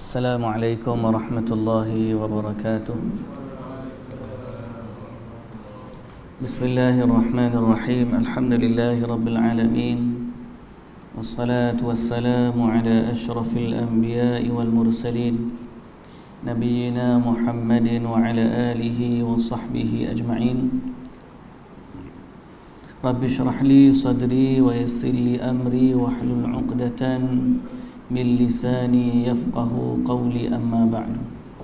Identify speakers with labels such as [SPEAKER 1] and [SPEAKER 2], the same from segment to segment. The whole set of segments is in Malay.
[SPEAKER 1] Assalamualaikum warahmatullahi wabarakatuh. Bismillahirrahmanirrahim. Alhamdulillahi rabbil alamin. Wassalatu wassalamu ala ashrafil anbiya'i wal mursalin, nabiyyina Muhammadin wa ala alihi wa sahbihi ajma'in. Rabbi shrah li sadri wa yassir li amri wahlul 'uqdatan min lisani yafqahu qawli, amma ba'du.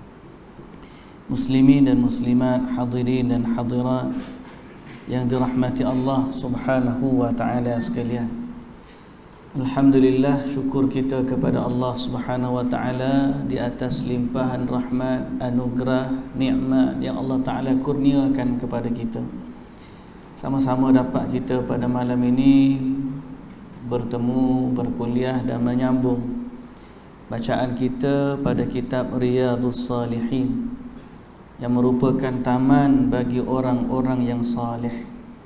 [SPEAKER 1] Muslimin dan muslimat, hadirin dan hadirat yang dirahmati Allah Subhanahu wa ta'ala sekalian, alhamdulillah, syukur kita kepada Allah Subhanahu wa ta'ala di atas limpahan rahmat, anugerah, nikmat yang Allah ta'ala kurniakan kepada kita. Sama-sama dapat kita pada malam ini bertemu, berkuliah dan menyambung bacaan kita pada kitab Riyadhus Salihin yang merupakan taman bagi orang-orang yang saleh.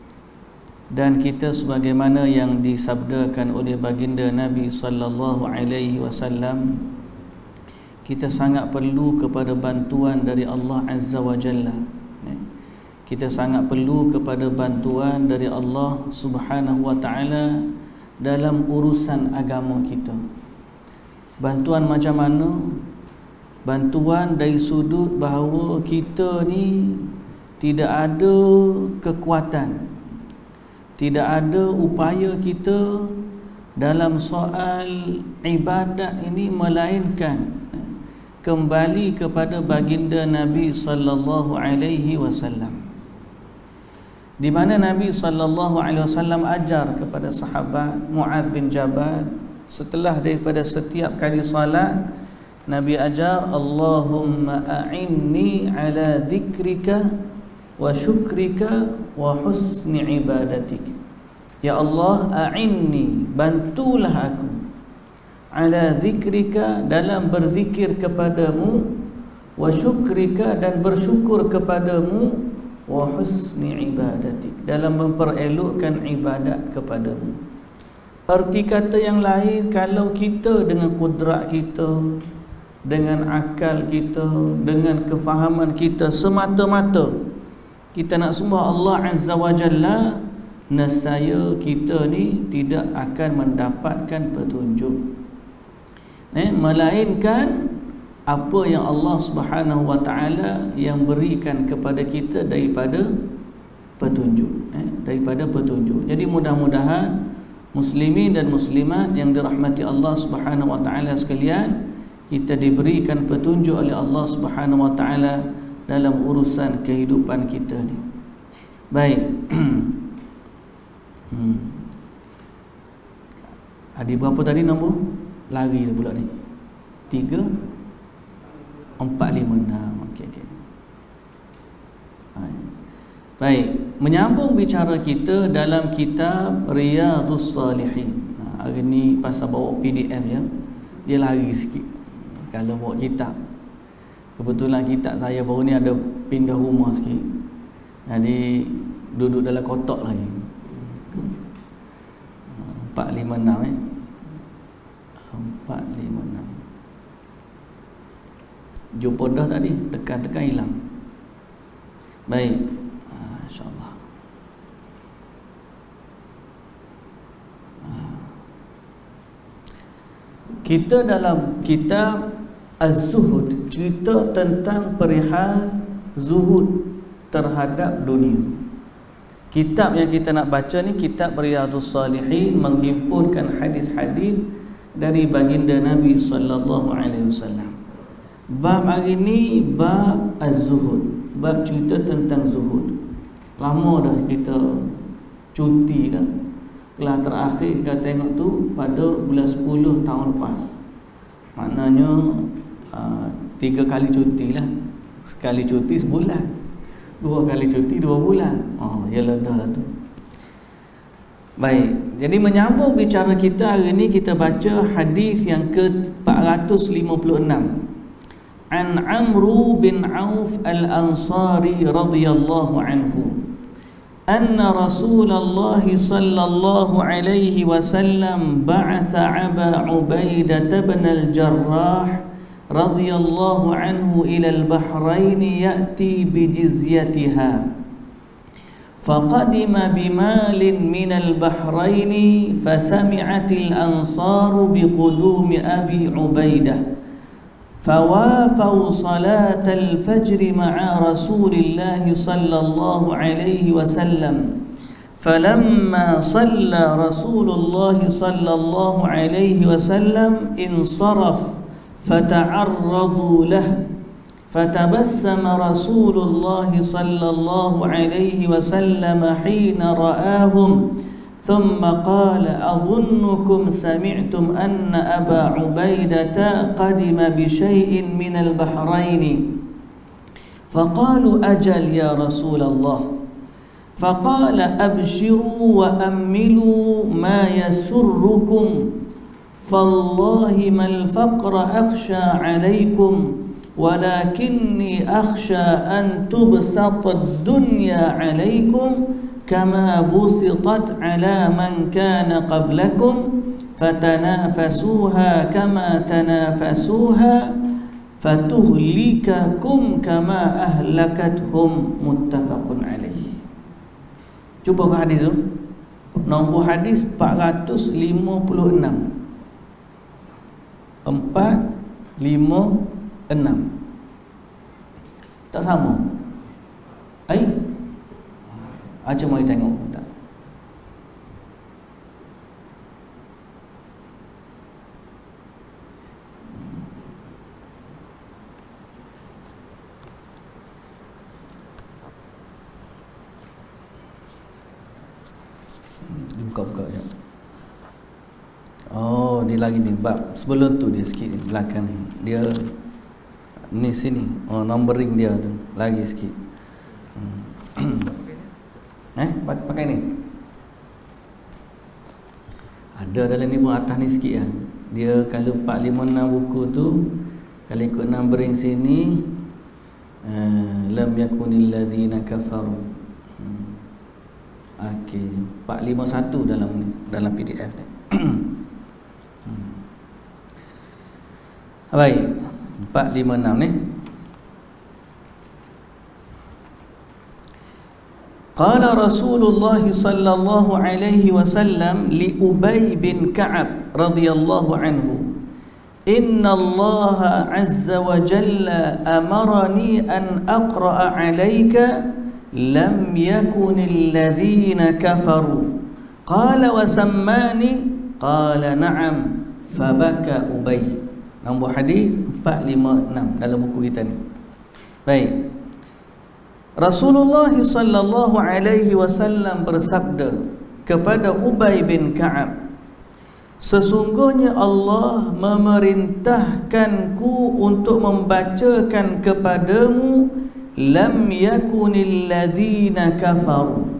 [SPEAKER 1] Dan kita sebagaimana yang disabdakan oleh baginda Nabi sallallahu alaihi wasallam, kita sangat perlu kepada bantuan dari Allah Azza wa Jalla. Kita sangat perlu kepada bantuan dari Allah Subhanahu wa ta'ala dalam urusan agama kita. Bantuan macam mana? Bantuan dari sudut bahawa kita ni tidak ada kekuatan, tidak ada upaya kita dalam soal ibadat ini, melainkan kembali kepada baginda Nabi sallallahu alaihi wasallam, di mana Nabi sallallahu alaihi wasallam ajar kepada sahabat Mu'adz bin Jabal, setelah daripada setiap kali salat, Nabi ajar, Allahumma a'inni ala dhikrika wa syukrika wa husni ibadatik. Ya Allah, a'inni, bantulah aku, ala dhikrika, dalam berzikir kepadamu, wa syukrika, dan bersyukur kepadamu, wa husni ibadatik, dalam memperelokkan ibadat kepadamu. Arti kata yang lain, kalau kita dengan kudrat kita, dengan akal kita, dengan kefahaman kita semata-mata kita nak sembah Allah Azza wa Jalla, nescaya kita ni tidak akan mendapatkan petunjuk, melainkan apa yang Allah Subhanahu wa ta'ala yang berikan kepada kita daripada petunjuk, daripada petunjuk. Jadi mudah-mudahan muslimin dan muslimat yang dirahmati Allah Subhanahu wa ta'ala sekalian, kita diberikan petunjuk oleh Allah Subhanahu wa ta'ala dalam urusan kehidupan kita ni. Baik. Ada berapa tadi nombor? Lari dah pula ni. 3 4 5 6. Okey. Baik, menyambung bicara kita dalam kitab Riyadhus Salihin. Hari ni pasal bawa PDF ya, dia lari sikit kalau bawa kitab. Kebetulan kitab saya baru ni ada pindah rumah sikit, jadi duduk dalam kotak lagi. 456 456. Jumpa dah tadi, tekan-tekan hilang. Baik, insya-Allah. Kita dalam kitab Az-Zuhud cerita tentang perihal zuhud terhadap dunia. Kitab yang kita nak baca ni kitab Riyadhus Salihin, menghimpunkan hadis-hadis dari baginda Nabi sallallahu alaihi wasallam. Bab hari ni bab Az-Zuhud, bab cerita tentang zuhud. Lama dah kita cuti dah. Kelas terakhir kita tengok tu pada bulan 10 tahun lepas. Maknanya 3 kali cuti lah. Sekali cuti sebulan, 2 kali cuti 2 bulan. Yalah dah lah tu. Baik, jadi menyambung bicara kita hari ni, kita baca hadis yang ke-456. An Amru bin Auf al-Ansari radhiyallahu anhu, anna Rasulullah sallallahu alaihi wasallam ba'atha Aba Ubaidah bin al-Jarrah radhiyallahu anhu ila al-Bahrain ya'ti bijizyatiha فقدم بمال من البحرين فسمعت الأنصار بقدوم أبي عبيدة فوافوا صلاة الفجر مع رسول الله صلى الله عليه وسلم فلما صلى رسول الله صلى الله عليه وسلم انصرف فتعرضوا له فتبسم رسول الله صلى الله عليه وسلم حين رآهم ثم قال أظنكم سمعتم أن أبا عبيدة قدم بشيء من البحرين فقالوا أجل يا رسول الله فقال أبشروا وأملوا ما يسركم فالله ما الفقر أخشى عليكم ولكني أخشى أن تبسط الدنيا عليكم كما بسطت على من كان قبلكم فتنافسوها كما تنافسوها فتهلككم كما أهلكتهم متفق عليه. Cuba ke hadis tu. Nombor hadis 456. 456. Tak sama. Macam mari tengok tak? Buka-buka je. Oh, dia lagi ni bab sebelum tu dia sikit ni belakang ni. Dia ni sini. Oh, numbering dia tu lagi sikit. Pakai ni. Ada dalam ni pun atas ni sikit lah. Dia kalau 456 buku tu, kalau ikut numbering sini, lam yakunil ladzina kafaru. Okey, 451 dalam ni, dalam PDF ni. Baik, 456 ni. Qala Rasulullah sallallahu alaihi wasallam li Ubay bin Ka'ab radhiyallahu anhu, Inna Allah azza wa jalla amarani an aqra'a alayka lam yakunil ladzina kafaru. Qala wa sammani, qala na'am, fabaka Ubay. Nombor hadis 456 dalam buku kita ni. Baik. Rasulullah sallallahu alaihi wasallam bersabda kepada Ubay bin Ka'ab, sesungguhnya Allah memerintahkanku untuk membacakan kepadamu lam yakunil ladzina kafaru.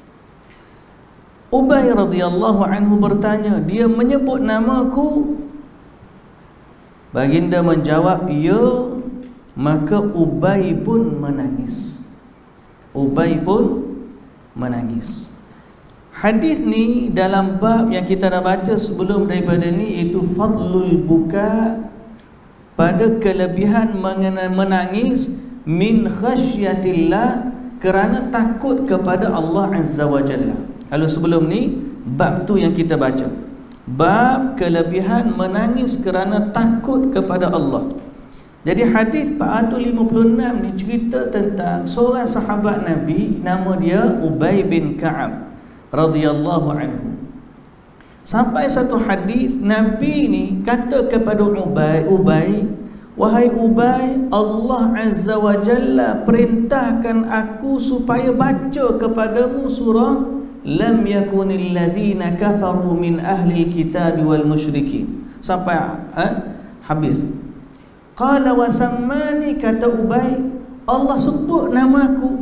[SPEAKER 1] Ubay radhiyallahu anhu bertanya, dia menyebut namaku? Baginda menjawab, ya. Maka Ubay pun menangis. Ubay pun menangis. Hadis ni dalam bab yang kita dah baca sebelum daripada ni, iaitu fadlul buka, pada kelebihan menangis min khasyatillah, kerana takut kepada Allah azza wa jalla. Kalau sebelum ni bab tu yang kita baca, bab kelebihan menangis kerana takut kepada Allah. Jadi hadis 456 ni cerita tentang seorang sahabat Nabi, nama dia Ubay bin Ka'ab radhiyallahu anhu. Sampai satu hadis Nabi ni kata kepada Ubay, wahai Ubay, Allah azza wa jalla perintahkan aku supaya baca kepadamu surah lam yakunil ladzina kafaru min ahli kitab wal musyrikin, sampai habis. Qala wa sammani, kata Ubay, Allah sebut namaku.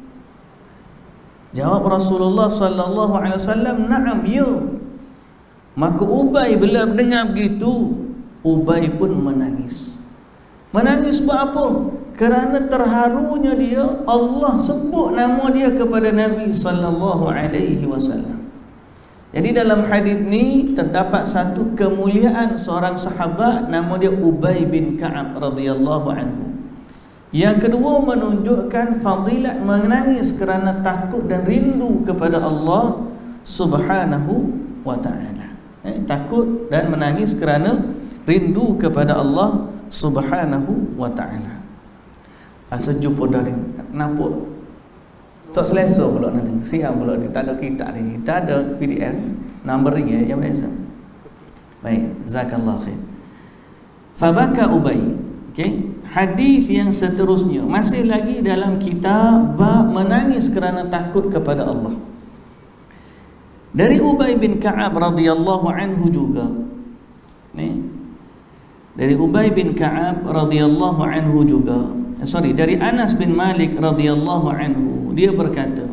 [SPEAKER 1] Jawab Rasulullah sallallahu alaihi wasallam, na'am, ya. Maka Ubay bila mendengar begitu, Ubay pun menangis. Menangis sebab apa? Kerana terharunya dia, Allah sebut nama dia kepada Nabi sallallahu alaihi wasallam. Jadi dalam hadis ni terdapat satu kemuliaan seorang sahabat nama dia Ubay bin Ka'ab radhiyallahu anhu. Yang kedua menunjukkan fadilat menangis kerana takut dan rindu kepada Allah Subhanahu wa ta'ala. Takut dan menangis kerana rindu kepada Allah Subhanahu wa ta'ala. Sejuk dah ni. Kenapa? Tak selesa pula nanti. Siang pula dia tak ada kitab ni. Kita ada PDF numbering yang biasa. Baik, zakallahu khair. Fabaka Ubay. Okey, hadis yang seterusnya masih lagi dalam kitab bab menangis kerana takut kepada Allah. Dari Ubay bin Ka'ab radhiyallahu anhu juga. Ni. Dari Ubay bin Ka'ab radhiyallahu anhu juga. Dari Anas bin Malik radhiyallahu anhu, dia berkata,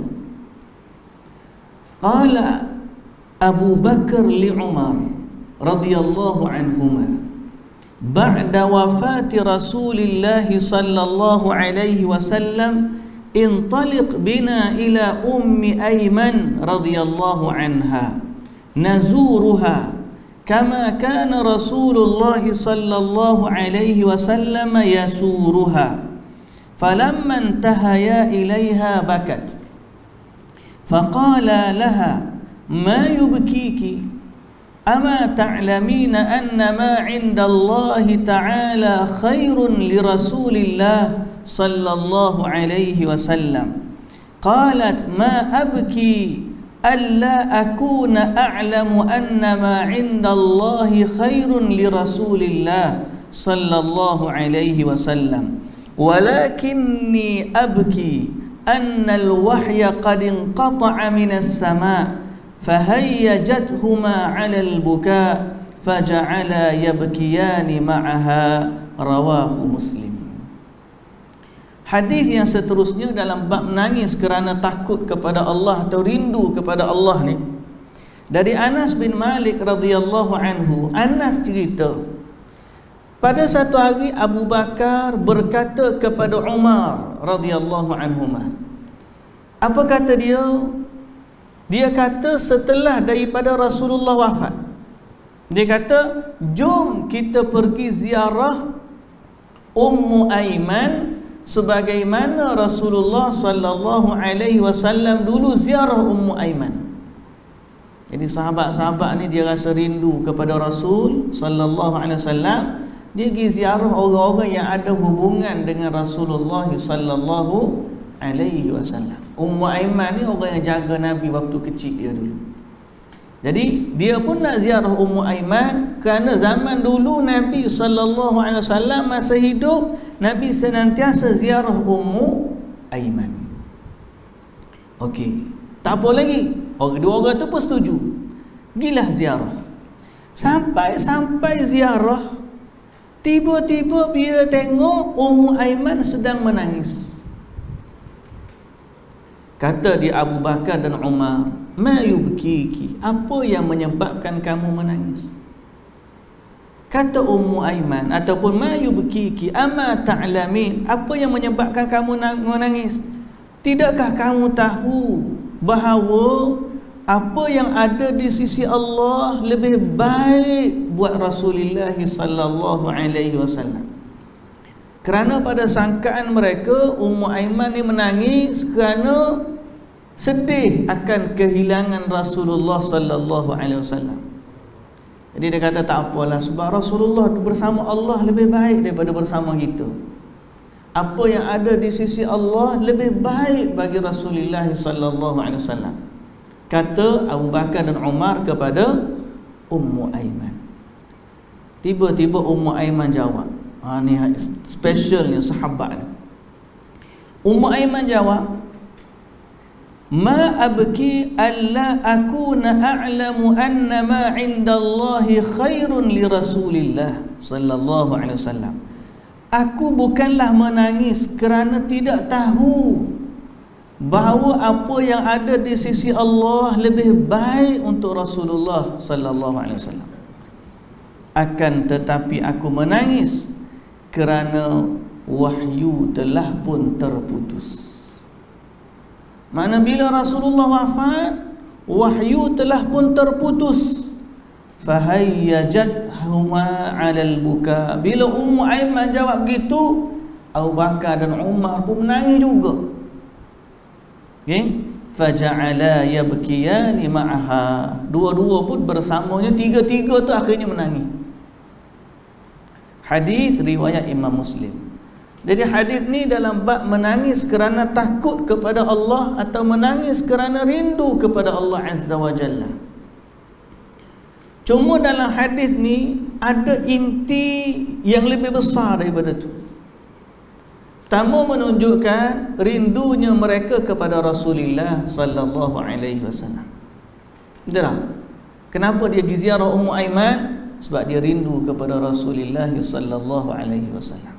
[SPEAKER 1] qala Abu Bakar li Umar radhiyallahu anhuma ba'da wafati Rasulillah sallallahu alaihi wasallam, intaliq bina ila ummi Ayman radhiyallahu anha nazuruha kama kana Rasulullah sallallahu alaihi wasallam yasuruha. فلما انتهيا إليها بكت فقال لها ما يبكيك أما تعلمين أن ما عند الله تعالى خير لرسول الله صلى الله عليه وسلم. قالت ما أبكي ألا أكون أعلم أن ما عند الله خير لرسول الله صلى الله عليه وسلم ولكني أبكي أن الوحي قد انقطع من السماء فهيجتهما على البكاء فجعلا يبكيان معها. رواه مسلم. Hadis yang seterusnya dalam bab menangis kerana takut kepada Allah atau rindu kepada Allah ni, dari Anas bin Malik radhiyallahu anhu. Anas cerita, pada satu hari Abu Bakar berkata kepada Umar radhiyallahu anhuma. Apa kata dia? Dia kata setelah daripada Rasulullah wafat, dia kata, jom kita pergi ziarah Ummu Ayman sebagaimana Rasulullah sallallahu alaihi wasallam dulu ziarah Ummu Ayman. Jadi sahabat-sahabat ni dia rasa rindu kepada Rasul sallallahu alaihi wasallam. Dia pergi ziarah orang-orang yang ada hubungan dengan Rasulullah sallallahu alaihi wasallam. Ummu Ayman ni orang yang jaga Nabi waktu kecil dia dulu. Jadi dia pun nak ziarah Ummu Ayman kerana zaman dulu Nabi sallallahu alaihi wasallam masa hidup, Nabi senantiasa ziarah Ummu Ayman. Okey, tak apa lagi. Dua orang tu pun setuju. Gilah ziarah. Sampai ziarah, tiba-tiba bila tengok Ummu Ayman sedang menangis. Kata dia Abu Bakar dan Umar, ma yubkiki, apa yang menyebabkan kamu menangis? Kata Ummu Ayman ataupun ma yubkiki ama ta'lamin, apa yang menyebabkan kamu menangis? Tidakkah kamu tahu bahawa apa yang ada di sisi Allah lebih baik buat Rasulullah sallallahu alaihi wasallam? Kerana pada sangkaan mereka Ummu Ayman ni menangis kerana sedih akan kehilangan Rasulullah sallallahu alaihi wasallam. Jadi dia kata tak apalah, sebab Rasulullah bersama Allah lebih baik daripada bersama kita. Apa yang ada di sisi Allah lebih baik bagi Rasulullah sallallahu alaihi wasallam. Kata Abu Bakar dan Umar kepada Ummu Ayman. Tiba-tiba Ummu Ayman jawab. Ni specialnya sahabat ni. Ummu Ayman jawab, ma abki alla akuna a'lamu anna ma 'indallahi khairun li Rasulillah sallallahu alaihi wasallam. Aku bukanlah menangis kerana tidak tahu bahawa apa yang ada di sisi Allah lebih baik untuk Rasulullah sallallahu alaihi wasallam. Akan tetapi aku menangis kerana wahyu telah pun terputus. Mana bila Rasulullah wafat, wahyu telah pun terputus. Fahayyajat huma 'alal buka. Bila Ummu Aiman jawab begitu, Abu Bakar dan Umar pun menangis juga. Okey, faja'ala yabkiyani ma'aha. Dua-dua pun bersamanya, tiga-tiga tu akhirnya menangis. Hadis riwayat Imam Muslim. Jadi hadis ni dalam bab menangis kerana takut kepada Allah atau menangis kerana rindu kepada Allah Azza wa Jalla. Cuma dalam hadis ni ada inti yang lebih besar daripada tu. Pertama, menunjukkan rindunya mereka kepada Rasulullah sallallahu alaihi wasallam. Betul? Kenapa dia pergi ziarah Ummu Aiman? Sebab dia rindu kepada Rasulullah sallallahu alaihi wasallam.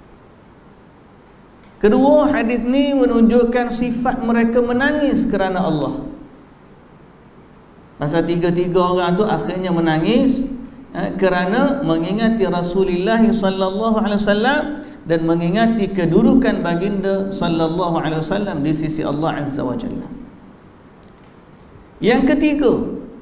[SPEAKER 1] Kedua, hadis ni menunjukkan sifat mereka menangis kerana Allah. Masa tiga-tiga orang tu akhirnya menangis kerana mengingati Rasulullah sallallahu alaihi wasallam dan mengingati kedudukan baginda sallallahu alaihi wasallam di sisi Allah Azza wa Jalla. Yang ketiga,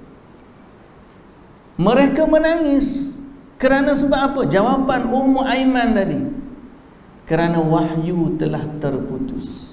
[SPEAKER 1] mereka menangis kerana sebab apa? Jawapan Ummu Aiman tadi. Kerana wahyu telah terputus.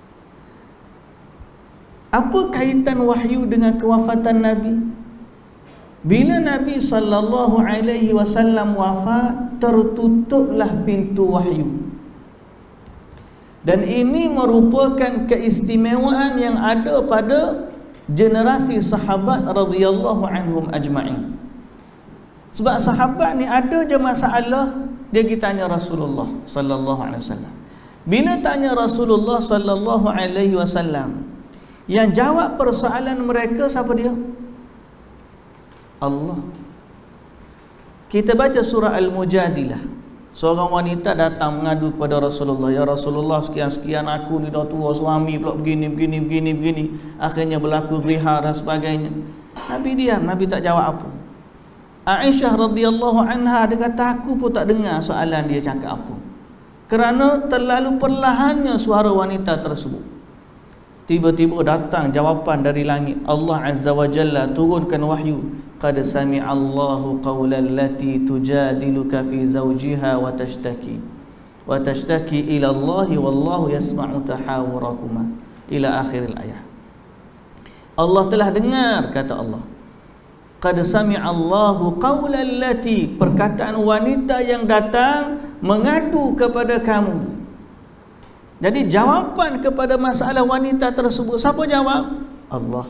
[SPEAKER 1] Apa kaitan wahyu dengan kewafatan Nabi? Bila Nabi sallallahu alaihi wasallam wafat, tertutuplah pintu wahyu. Dan ini merupakan keistimewaan yang ada pada generasi sahabat radhiyallahu anhum ajma'in. Sebab sahabat ni ada je masalah, dia pergi tanya Rasulullah sallallahu alaihi wasallam. Bila tanya Rasulullah sallallahu alaihi wasallam, yang jawab persoalan mereka siapa dia? Allah. Kita baca surah Al-Mujadilah. Seorang wanita datang mengadu kepada Rasulullah, ya Rasulullah, sekian-sekian aku ni dah tua, suami pula begini. Akhirnya berlaku zihar dan sebagainya. Nabi diam, Nabi tak jawab apa. Aisyah radhiyallahu anha, dia kata aku pun tak dengar soalan dia cakap apa, kerana terlalu perlahannya suara wanita tersebut. Tiba-tiba datang jawapan dari langit. Allah Azza wa Jalla turunkan wahyu. Qad sami'allahu qawlan lati tujadiluka fi zawjiha wa tashtaki ila Allahi wallahu yasma'u tahawurakuma, ila akhir ayat. Allah telah dengar, kata Allah. Qad sami'allahu qawlan lati, perkataan wanita yang datang mengadu kepada kamu. Jadi jawapan kepada masalah wanita tersebut, siapa jawab? Allah.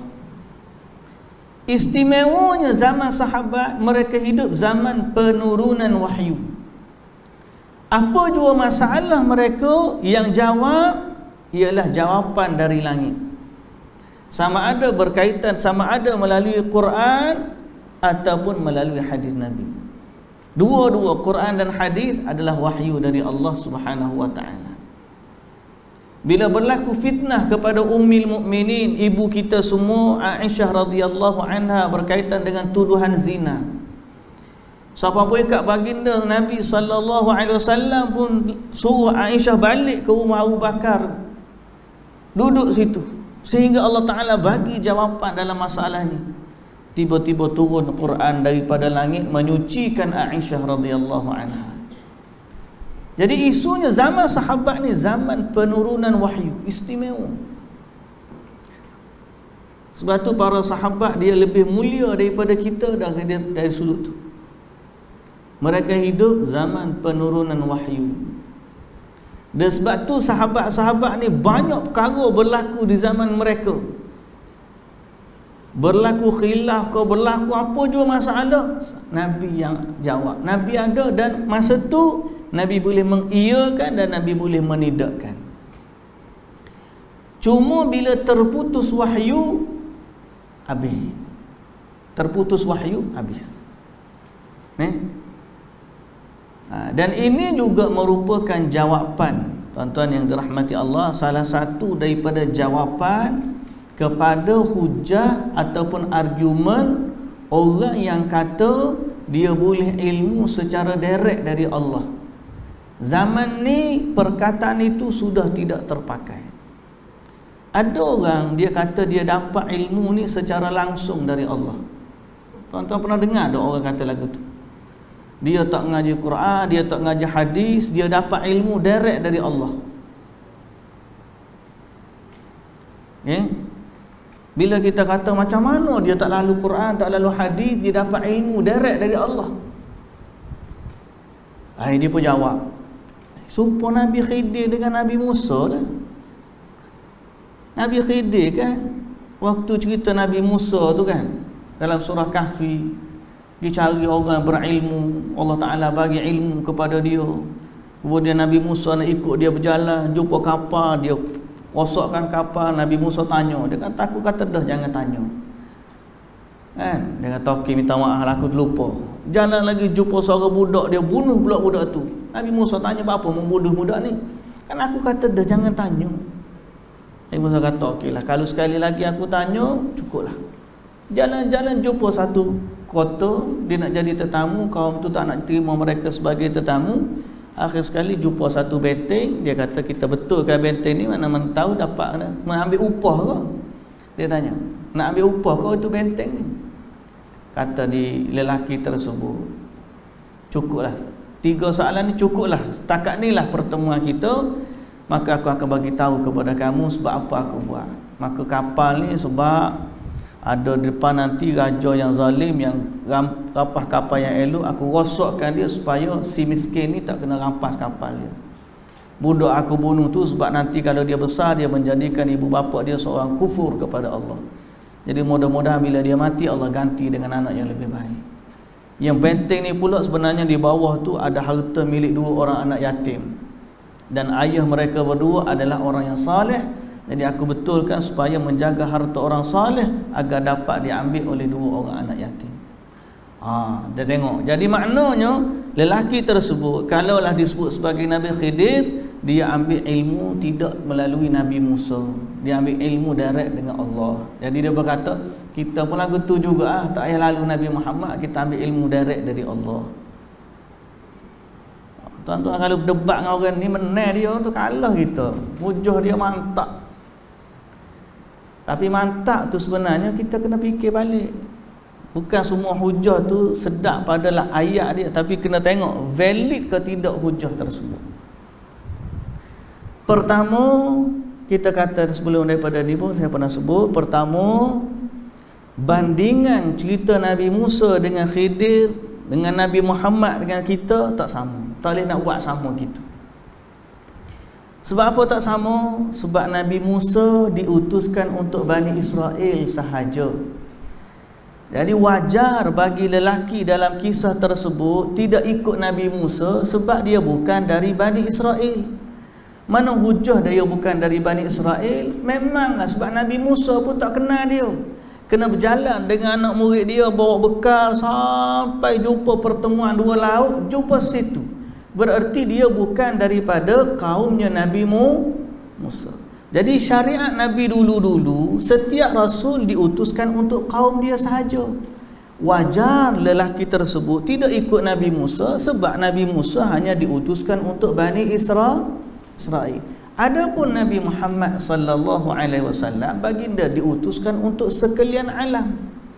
[SPEAKER 1] Istimewanya zaman sahabat, mereka hidup zaman penurunan wahyu. Apa jua masalah mereka, yang jawab ialah jawapan dari langit. Sama ada berkaitan, sama ada melalui Quran ataupun melalui hadis Nabi. Dua-dua Quran dan hadis adalah wahyu dari Allah Subhanahu wa taala. Bila berlaku fitnah kepada Ummul Mukminin, ibu kita semua, Aisyah radhiyallahu anha, berkaitan dengan tuduhan zina. Siapa pun kat baginda Nabi sallallahu alaihi wasallam pun suruh Aisyah balik ke rumah Abu Bakar, duduk situ, sehingga Allah Taala bagi jawapan dalam masalah ni. Tiba-tiba turun Quran daripada langit menyucikan Aisyah radhiyallahu anha. Jadi isunya zaman sahabat ni zaman penurunan wahyu, istimewa. Sebab tu para sahabat dia lebih mulia daripada kita dari sudut tu. Mereka hidup zaman penurunan wahyu. Dan sebab tu sahabat-sahabat ni banyak perkara berlaku di zaman mereka. Berlaku khilaf kau, berlaku apa jua masalah, Nabi yang jawab. Nabi ada, dan masa tu Nabi boleh mengiyakan dan Nabi boleh menidakkan. Cuma bila terputus wahyu, habis. Terputus wahyu, habis. Dan ini juga merupakan jawapan, tuan-tuan yang dirahmati Allah, salah satu daripada jawapan kepada hujah ataupun argumen orang yang kata dia boleh ilmu secara direct dari Allah. Zaman ni perkataan itu sudah tidak terpakai. Ada orang dia kata dia dapat ilmu ni secara langsung dari Allah. Tuan-tuan pernah dengar ada orang kata lagu tu? Dia tak mengaji Quran, dia tak mengaji hadis, dia dapat ilmu direct dari Allah. Okay? Bila kita kata macam mana dia tak lalu Quran, tak lalu hadis, dia dapat ilmu direct dari Allah. Dia pun jawab, serupa Nabi Khidir dengan Nabi Musa lah. Nabi Khidir kan, waktu cerita Nabi Musa tu kan, dalam surah Kahfi, dia cari orang berilmu, Allah Ta'ala bagi ilmu kepada dia. Kemudian Nabi Musa nak ikut dia berjalan, jumpa kapal, dia rosakkan kapal. Nabi Musa tanya, dia kata, aku kata dah jangan tanya kan. Dia kata, okey, minta maaf lah, aku terlupa. Jalan lagi jumpa seorang budak, dia bunuh pula budak tu. Nabi Musa tanya, apa membunuh budak ni? Kan aku kata dah jangan tanya. Nabi Musa kata, okey lah, kalau sekali lagi aku tanya, cukuplah. Jalan-jalan jumpa satu kota, dia nak jadi tetamu, kaum tu tak nak terima mereka sebagai tetamu. Akhir sekali jumpa satu benteng, dia kata, kita betulkan benteng ni, mana-mana tahu dapat nak ambil upah ke? Dia tanya, nak ambil upah ke itu benteng ni? Kata di lelaki tersebut, cukuplah, 3 soalan ni cukuplah, setakat ni lah pertemuan kita, maka aku akan bagi tahu kepada kamu sebab apa aku buat. Maka kapal ni sebab ada depan nanti raja yang zalim, yang rampas kapal yang elok, aku rosakkan dia supaya si miskin ni tak kena rampas kapal dia. Budak aku bunuh tu sebab nanti kalau dia besar, dia menjadikan ibu bapa dia seorang kufur kepada Allah. Jadi mudah-mudahan bila dia mati, Allah ganti dengan anak yang lebih baik. Yang benteng ni pula sebenarnya di bawah tu ada harta milik 2 orang anak yatim, dan ayah mereka berdua adalah orang yang saleh. Jadi aku betulkan supaya menjaga harta orang saleh agar dapat diambil oleh 2 orang anak yatim. Dia tengok. Jadi maknanya lelaki tersebut kalaulah disebut sebagai Nabi Khidir, dia ambil ilmu tidak melalui Nabi Musa. Dia ambil ilmu direct dengan Allah. Jadi dia berkata, kita pun lagu tu juga tak payah lalu Nabi Muhammad, kita ambil ilmu direct dari Allah. Tuan-tuan kalau debat dengan orang ni, menang dia tu kalah kita. Hujah dia mantap. Tapi mantap tu sebenarnya kita kena fikir balik. Bukan semua hujah tu sedap padalah ayat dia, tapi kena tengok valid ke tidak hujah tersebut. Pertama, kita kata sebelum daripada ni pun saya pernah sebut, pertama, bandingan cerita Nabi Musa dengan Khidir dengan Nabi Muhammad dengan kita tak sama. Tak boleh nak buat sama gitu. Sebab apa tak sama? Sebab Nabi Musa diutuskan untuk Bani Israel sahaja. Jadi wajar bagi lelaki dalam kisah tersebut tidak ikut Nabi Musa sebab dia bukan dari Bani Israel. Mana hujah dia bukan dari Bani Israel? Memanglah sebab Nabi Musa pun tak kenal dia. Kena berjalan dengan anak murid dia, bawa bekal sampai jumpa pertemuan 2 laut, jumpa situ. Berarti dia bukan daripada kaumnya Nabi Musa. Jadi syariat Nabi dulu-dulu, setiap Rasul diutuskan untuk kaum dia sahaja. Wajar lelaki tersebut tidak ikut Nabi Musa sebab Nabi Musa hanya diutuskan untuk Bani Israel. Adapun Nabi Muhammad sallallahu alaihi wasallam, baginda diutuskan untuk sekalian alam.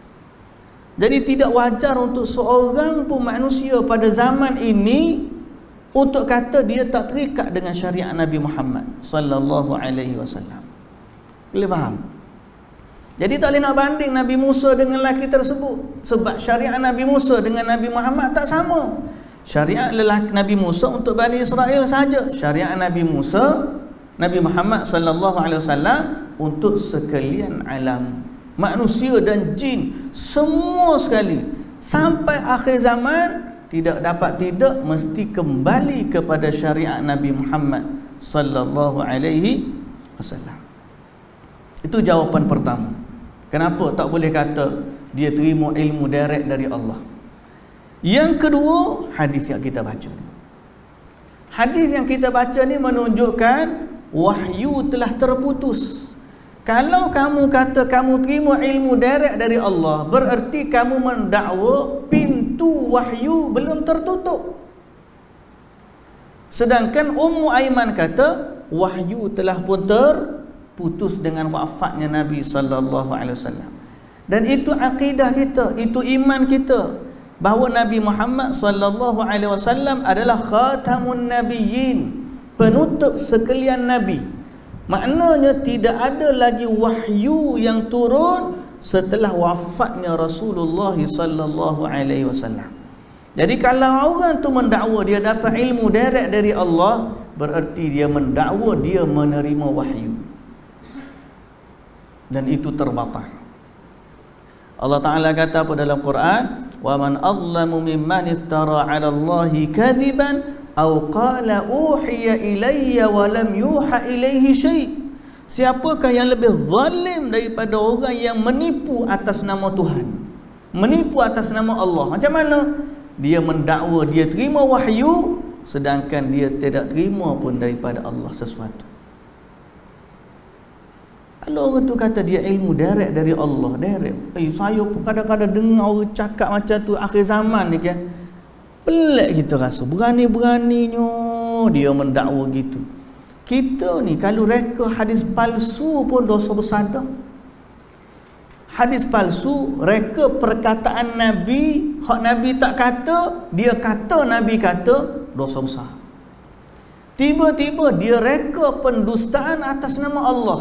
[SPEAKER 1] Jadi tidak wajar untuk seorang pun manusia pada zaman ini untuk kata dia tak terikat dengan syariat Nabi Muhammad sallallahu alaihi wasallam. Boleh faham? Jadi tak boleh nak banding Nabi Musa dengan lelaki tersebut sebab syariat Nabi Musa dengan Nabi Muhammad tak sama. Syariat lelaki Nabi Musa untuk Bani Israel saja. Syariat Nabi Musa, Nabi Muhammad sallallahu alaihi wasallam untuk sekalian alam, manusia dan jin semua sekali. Sampai akhir zaman tidak dapat tidak mesti kembali kepada syariat Nabi Muhammad sallallahu alaihi wasallam. Itu jawapan pertama. Kenapa tak boleh kata dia terima ilmu direct dari Allah? Yang kedua, hadis yang kita baca ni. Hadis yang kita baca ni menunjukkan wahyu telah terputus. Kalau kamu kata kamu terima ilmu direct dari Allah, berarti kamu mendakwa pintu wahyu belum tertutup. Sedangkan Ummu Aiman kata wahyu telah pun putus dengan wafatnya Nabi sallallahu alaihi wasallam. Dan itu akidah kita, itu iman kita, bahawa Nabi Muhammad sallallahu alaihi wasallam adalah khatamun nabiyyin, penutup sekalian nabi. Maknanya tidak ada lagi wahyu yang turun setelah wafatnya Rasulullah sallallahu alaihi wasallam. Jadi kalau orang tu mendakwa dia dapat ilmu direct dari Allah, berarti dia mendakwa dia menerima wahyu, dan itu terbatal. Allah Ta'ala kata pada dalam Quran, wa man azlamu mimman iftara 'ala Allahi kadhiban aw qala uhiya ilayya wa lam yuha ilaihi syai'. Siapakah yang lebih zalim daripada orang yang menipu atas nama Tuhan, menipu atas nama Allah? Macam mana? Dia mendakwa dia terima wahyu, sedangkan dia tidak terima pun daripada Allah sesuatu. Kalau orang tu kata dia ilmu direct dari Allah, direct. Saya pun kadang-kadang dengar orang cakap macam tu akhir zaman ni kan. Pelik kita rasa. Berani-beraninya dia mendakwa gitu. Kita ni kalau reka hadis palsu pun dosa besar dah. Hadis palsu, reka perkataan Nabi, hak Nabi tak kata, dia kata Nabi kata, dosa besar. Tiba-tiba dia reka pendustaan atas nama Allah.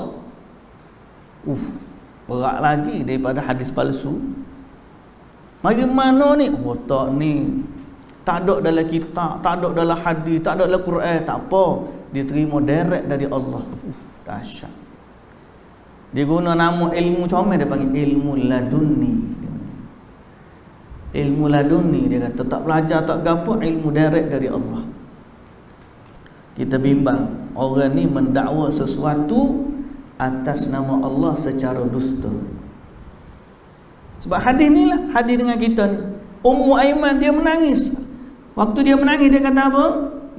[SPEAKER 1] Berat lagi daripada hadis palsu. Bagaimana ni? Tak ni tak ada dalam kitab, tak ada dalam hadis, tak ada dalam Quran, tak apa. Dia terima direct dari Allah. Dahsyat. Dia guna nama ilmu comel, dia panggil ilmu laduni. Ilmu laduni, dia kata tak belajar tak gapo, ilmu direct dari Allah. Kita bimbang orang ni mendakwa sesuatu atas nama Allah secara dusta. Sebab hadis ni lah, hadis dengan kita ni. Ummu Aiman dia menangis. Waktu dia menangis dia kata apa?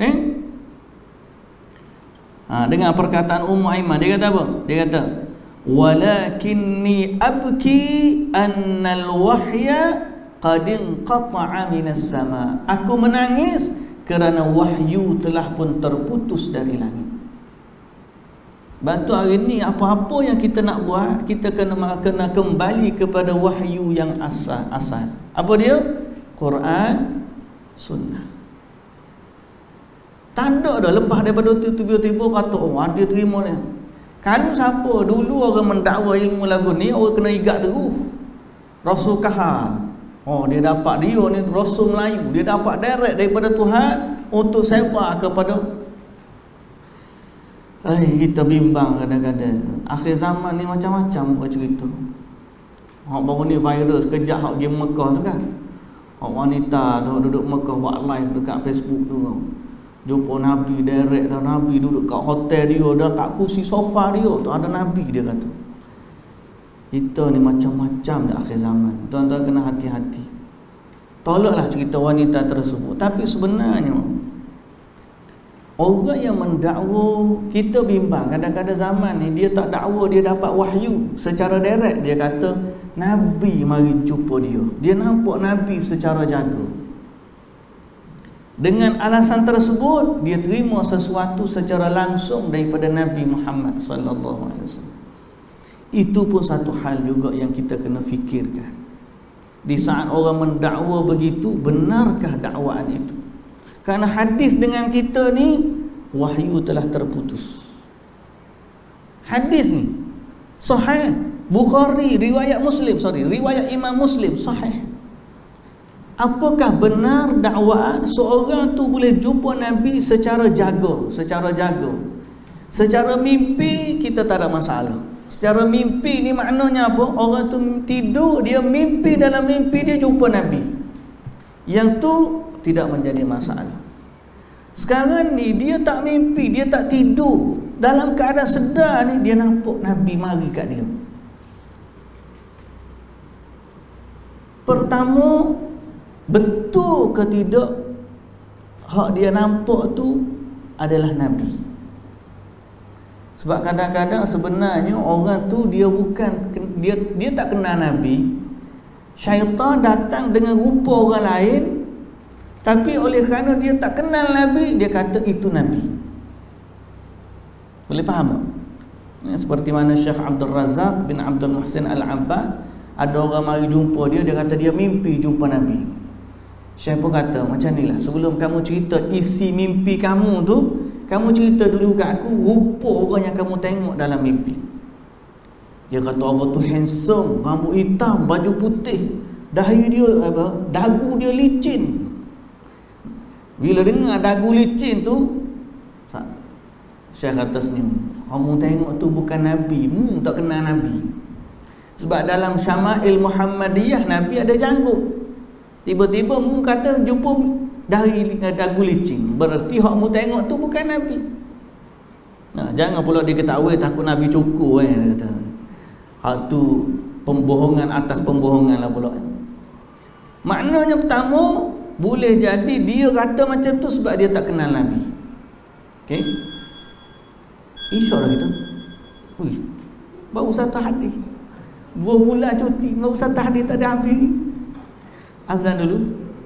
[SPEAKER 1] Dengan perkataan Ummu Aiman dia kata apa? Dia kata, walakinni abki annal wahya qad inqata'a minas sama. Aku menangis kerana wahyu telah pun terputus dari langit. Bantu hari ni apa-apa yang kita nak buat, kita kena kembali kepada wahyu yang asal. Apa dia? Quran, sunnah. Tak ada dah lepas daripada tu tiba-tiba kata dia terima ni. Kalau siapa dulu orang mendakwa ilmu lagu ni, orang kena igat terus. Rasul Kahal, dia dapat dia ni Rasul Melayu, dia dapat direct daripada Tuhan untuk sebar kepada. Kita bimbang kadang-kadang. Akhir zaman ni macam-macam buat cerita. Hak baru ni virus kejap hak pergi Mekah tu kan. Hak wanita tu duduk Mekah buat live dekat Facebook tu. Jumpa Nabi direct dah, Nabi duduk kat hotel dia, dah kat kursi sofa dia tu ada Nabi, dia kata. Kita ni macam-macam dah akhir zaman. Tuan-tuan kena hati-hati. Tolaklah cerita wanita tersebut. Tapi sebenarnya orang yang mendakwa, kita bimbang kadang-kadang zaman ni dia tak dakwa dia dapat wahyu secara direct. Dia kata Nabi mari jumpa dia, dia nampak Nabi secara jaga. Dengan alasan tersebut dia terima sesuatu secara langsung daripada Nabi Muhammad sallallahu alaihi wasallam. Itu pun satu hal juga yang kita kena fikirkan. Di saat orang mendakwa begitu, benarkah dakwaan itu? Kerana hadis dengan kita ni wahyu telah terputus. Hadis ni sahih, Bukhari, riwayat Imam Muslim sahih. Apakah benar dakwaan seorang tu boleh jumpa Nabi secara jaga? Secara mimpi kita tak ada masalah. Secara mimpi ni maknanya apa? Orang tu tidur, dia mimpi, dalam mimpi dia jumpa Nabi. Yang tu tidak menjadi masalah. Sekarang ni dia tak mimpi, dia tak tidur, dalam keadaan sedar ni dia nampak Nabi mari kat dia. Pertama, betul ke tidak hak dia nampak tu adalah Nabi? Sebab kadang-kadang sebenarnya orang tu dia tak kenal Nabi. Syaitan datang dengan rupa orang lain, tapi oleh kerana dia tak kenal Nabi, dia kata itu Nabi. Boleh faham tak? Seperti mana Syekh Abdul Razak bin Abdul Muhsin Al-Abbad, ada orang mari jumpa dia, dia kata dia mimpi jumpa Nabi. Syekh pun kata macam ni lah, sebelum kamu cerita isi mimpi kamu tu, kamu cerita dulu kat aku rupa orang yang kamu tengok dalam mimpi. Dia kata orang tu handsome, rambut hitam, baju putih, dahi dia dagu dia licin. Bila dengar dagu licin tu, Syekh kata senyum, kamu tengok tu bukan Nabi, tak kenal Nabi. Sebab dalam Syama'il Muhammadiyah Nabi ada janggut. Tiba-tiba mu kata jumpa dagu licin, berarti hak mu tengok tu bukan Nabi. Jangan pula dia kata takut Nabi cukur dia kata. Hak tu pembohongan atas pembohongan lah pula. Maknanya pertama, boleh jadi dia kata macam tu sebab dia tak kenal Nabi. Okey? InsyaAllah kita baru satu hadis, 2 bulan cuti, baru satu hadis tak ada habis. Azan dulu.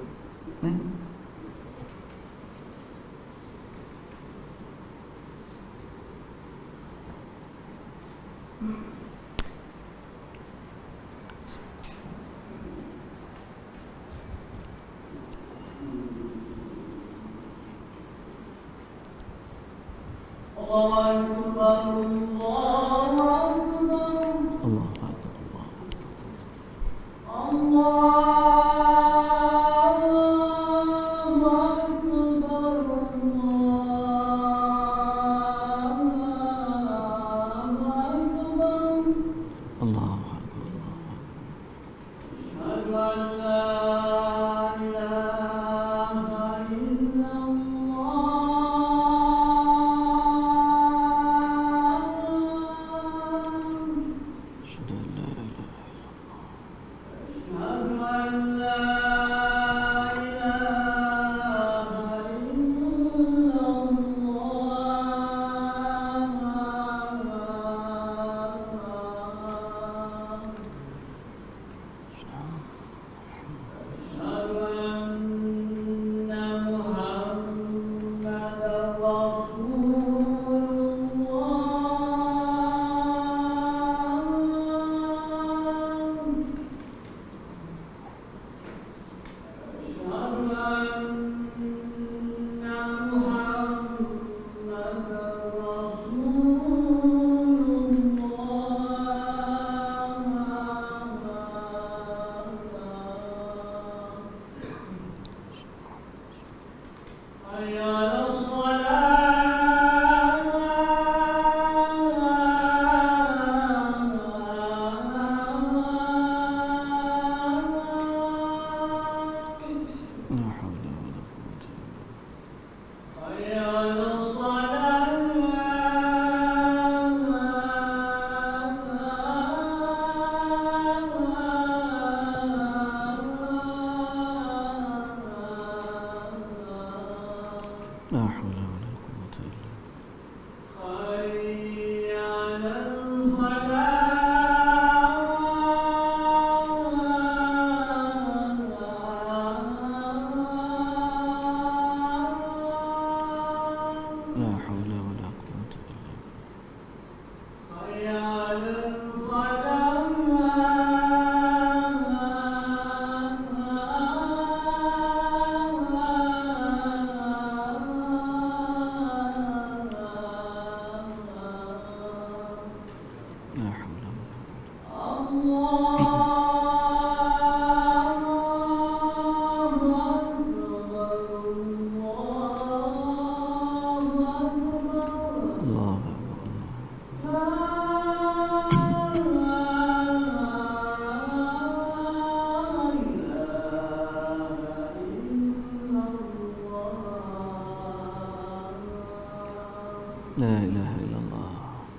[SPEAKER 2] لا إله إلا الله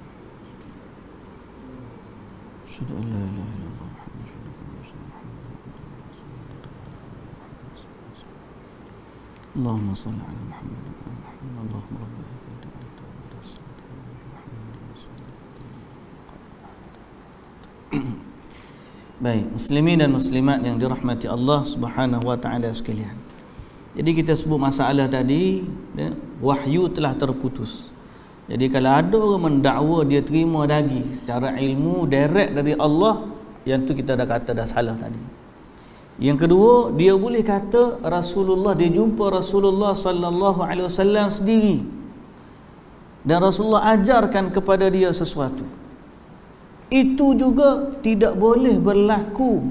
[SPEAKER 2] أشهد أن لا إله إلا الله محمد رسول الله اللهم صل على محمد وعلى محمد اللهم رب هذه الدعوة
[SPEAKER 1] Baik, muslimin dan muslimat yang dirahmati Allah Subhanahu wa taala sekalian. Jadi kita sebut masalah tadi, wahyu telah terputus. Jadi kalau ada orang mendakwa dia terima lagi secara ilmu direct dari Allah, yang tu kita dah kata dah salah tadi. Yang kedua, dia boleh kata Rasulullah, dia jumpa Rasulullah sallallahu alaihi wasallam sendiri dan Rasulullah ajarkan kepada dia sesuatu. Itu juga tidak boleh berlaku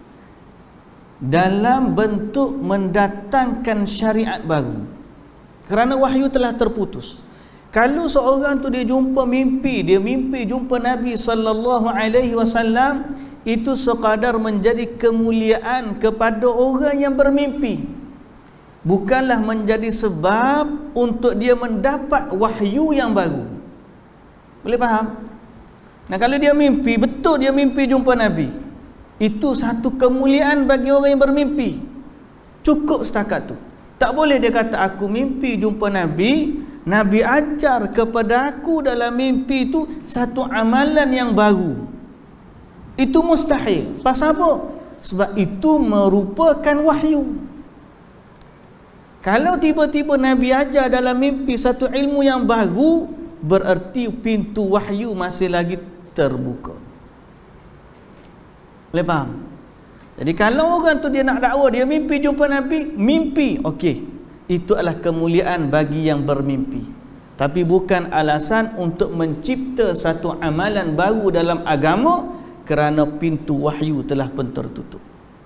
[SPEAKER 1] dalam bentuk mendatangkan syariat baru, kerana wahyu telah terputus. Kalau seorang tu dia jumpa mimpi, dia mimpi jumpa Nabi sallallahu alaihi wasallam, itu sekadar menjadi kemuliaan kepada orang yang bermimpi, bukanlah menjadi sebab untuk dia mendapat wahyu yang baru. Boleh faham? Nah, kalau dia mimpi, betul dia mimpi jumpa Nabi, itu satu kemuliaan bagi orang yang bermimpi. Cukup setakat tu. Tak boleh dia kata aku mimpi jumpa Nabi, Nabi ajar kepada aku dalam mimpi itu satu amalan yang baru. Itu mustahil. Pasal apa? Sebab itu merupakan wahyu. Kalau tiba-tiba Nabi ajar dalam mimpi satu ilmu yang baru, bererti pintu wahyu masih lagi terbuka. Boleh faham? Jadi kalau orang tu dia nak dakwa, dia mimpi jumpa Nabi, mimpi, okey, itu adalah kemuliaan bagi yang bermimpi, tapi bukan alasan untuk mencipta satu amalan baru dalam agama, kerana pintu wahyu telah pun tertutup.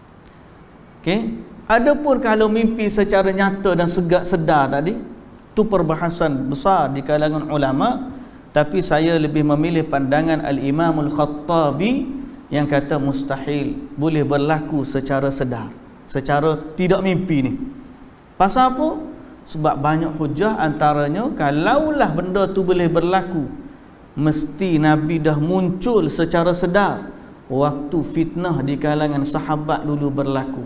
[SPEAKER 1] Okey, adapun kalau mimpi secara nyata dan sedar tadi, itu perbahasan besar di kalangan ulama, tapi saya lebih memilih pandangan Al-Imam Al-Khattabi yang kata mustahil boleh berlaku secara sedar, secara tidak mimpi ni. Pasal apa? Sebab banyak hujah, antaranya kalaulah benda tu boleh berlaku, mesti Nabi dah muncul secara sedar waktu fitnah di kalangan sahabat dulu berlaku.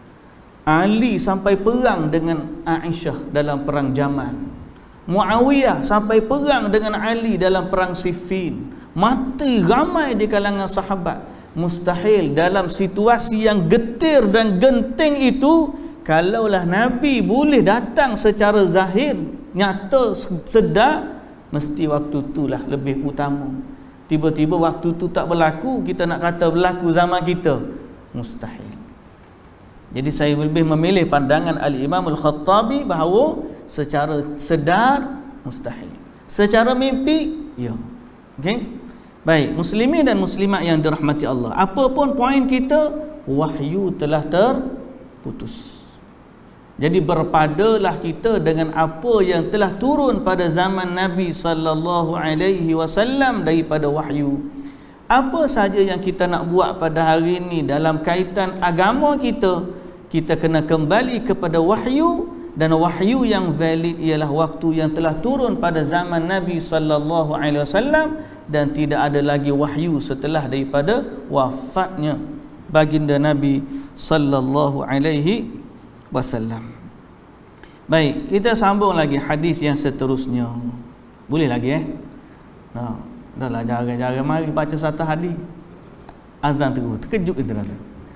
[SPEAKER 1] Ali sampai perang dengan Aisyah dalam perang Jamal, Muawiyah sampai perang dengan Ali dalam perang Siffin, mati ramai di kalangan sahabat. Mustahil dalam situasi yang getir dan genting itu, kalaulah Nabi boleh datang secara zahir, nyata, sedar, mesti waktu itulah lebih utama. Tiba-tiba waktu tu tak berlaku, kita nak kata berlaku zaman kita, mustahil. Jadi saya lebih memilih pandangan Al-Imam Al-Khattabi bahawa secara sedar mustahil, secara mimpi ya. Okey. Baik, muslimin dan muslimat yang dirahmati Allah, apa pun poin kita, wahyu telah terputus. Jadi berpadalah kita dengan apa yang telah turun pada zaman Nabi sallallahu alaihi wasallam daripada wahyu. Apa saja yang kita nak buat pada hari ini dalam kaitan agama kita, kita kena kembali kepada wahyu, dan wahyu yang valid ialah waktu yang telah turun pada zaman Nabi sallallahu alaihi wasallam, dan tidak ada lagi wahyu setelah daripada wafatnya baginda Nabi sallallahu alaihi wasallam. Baik, kita sambung lagi hadis yang seterusnya. Boleh lagi Nah, dahlah jarang-jarang mari baca satu hadis. Azan terkejut kita dah.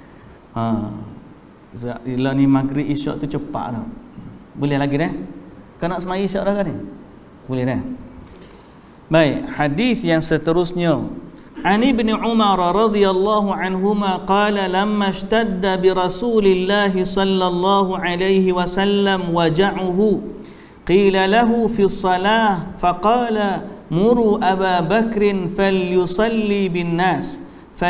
[SPEAKER 1] Bila ni maghrib isyak tu cepat dah. Boleh lagi Kau nak semai isyak dah kan ni? Boleh Baik, hadis yang seterusnya. An Ibn Umar radhiyallahu anhuma qala lamma ishtadda bi Rasulillah sallallahu alaihi wasallam waja'uhu qila lahu fi shalah faqala muru Aba Bakr falyusalli bin nas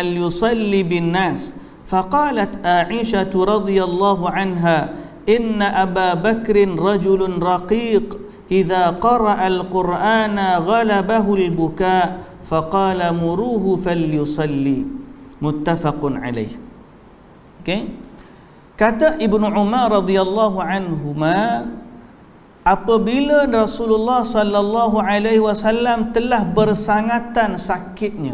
[SPEAKER 1] faqalat Aisyah radhiyallahu anha inna Aba Bakr rajulun raqiq idza qara'a al-Qur'ana ghalabahu al-buka faqala muruhu falyusalli, muttafaqun alaih. Okey, kata Ibnu Umar radhiyallahu anhuma, apabila Rasulullah sallallahu alaihi wasallam telah bersangatan sakitnya.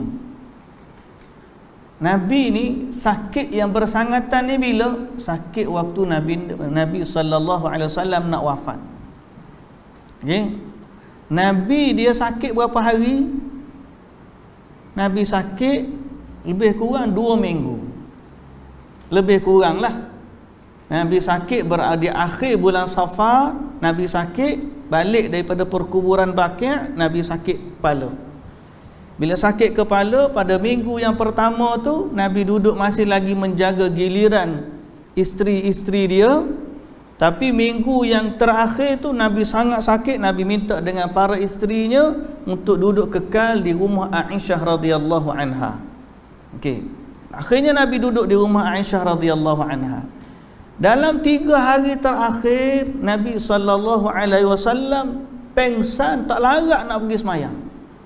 [SPEAKER 1] Nabi ni sakit yang bersangatan ni bila? Sakit waktu Nabi sallallahu alaihi wasallam nak wafat. Okey, Nabi dia sakit berapa hari? Nabi sakit lebih kurang 2 minggu. Lebih kurang lah. Nabi sakit berada di akhir bulan Safar. Nabi sakit balik daripada perkuburan Baqi', Nabi sakit kepala. Bila sakit kepala, pada minggu yang pertama tu Nabi duduk masih lagi menjaga giliran isteri-isteri dia. Tapi minggu yang terakhir tu Nabi sangat sakit, Nabi minta dengan para isterinya untuk duduk kekal di rumah Aisyah radhiyallahu anha. Okey. Akhirnya Nabi duduk di rumah Aisyah radhiyallahu anha. Dalam 3 hari terakhir Nabi sallallahu alaihi wasallam pengsan, tak larat nak pergi semayang.